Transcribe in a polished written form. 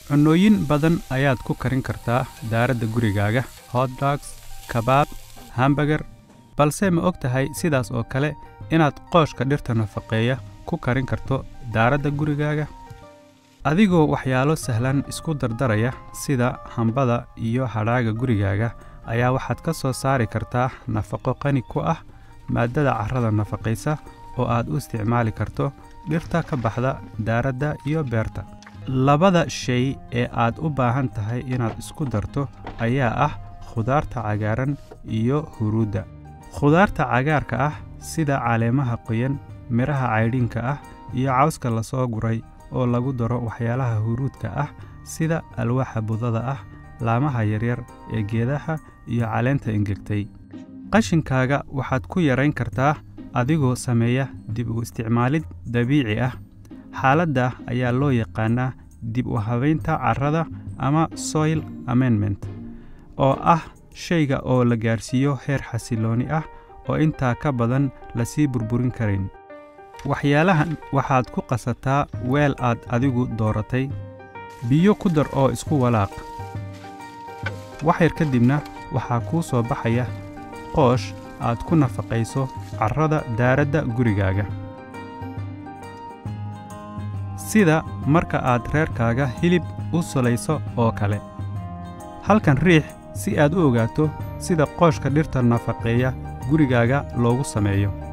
Cunooyin badan ayaad ku karin kartaa daaradda gurigaaga, hot dogs, kabaab, hamburger, balse ma ogtahay sidaas oo kale inaad qooshka dhirta nafaqeeya ku karin karto daaradda gurigaaga? Adigoo waxyaalo sahlan isku dardaraya sida hambada iyo hadhaaga gurigaaga ayaa waxaad ka soo saari kartaa nafaqo qani ku ah maadada carrada nafaqaysa oo aad u isticmaali karto dhirta ka baxda daaradda iyo beerta. Labada shay ee aad u baahan tahay inaad isku darto ayaa ah khudaarta cagaaran iyo huruudda. Khudaarta cagaarka ah sida caleemaha qoyan, miraha caydhinka ah iyo cawska la soo guray oo lagu daro waxyaalaha huruudka ah sida alwaaxa budada ah, laamaha yaryar ee geedaha iyo caleenta engegtay. Qashinkaaga waxaad ku yarayn kartaa adigoo sameeya dib u isticmaalid dabiici ah. Xaaladda ayaa loo yaqaanaa dib u habaynta carrada ama soil amendment, oo ah shayga oo la gaarsiiyo heer xasilooni ah oo intaa ka badan la sii burburin karin. Waxyaalahan waxaad ku qasataa weel aad adigu dooratay, biyo ku dar oo isku walaaq. Wax yar kadibna waxaa kuu soo baxaya qoosh aad ku nafaqayso carrada daaradda gurigaaga. Sida marka aad reerkaaga hilib u salayso oo kale. Halkan riix si aad u ogaato sida qooshka dhirta nafaqeeya gurigaaga loogu sameeyo.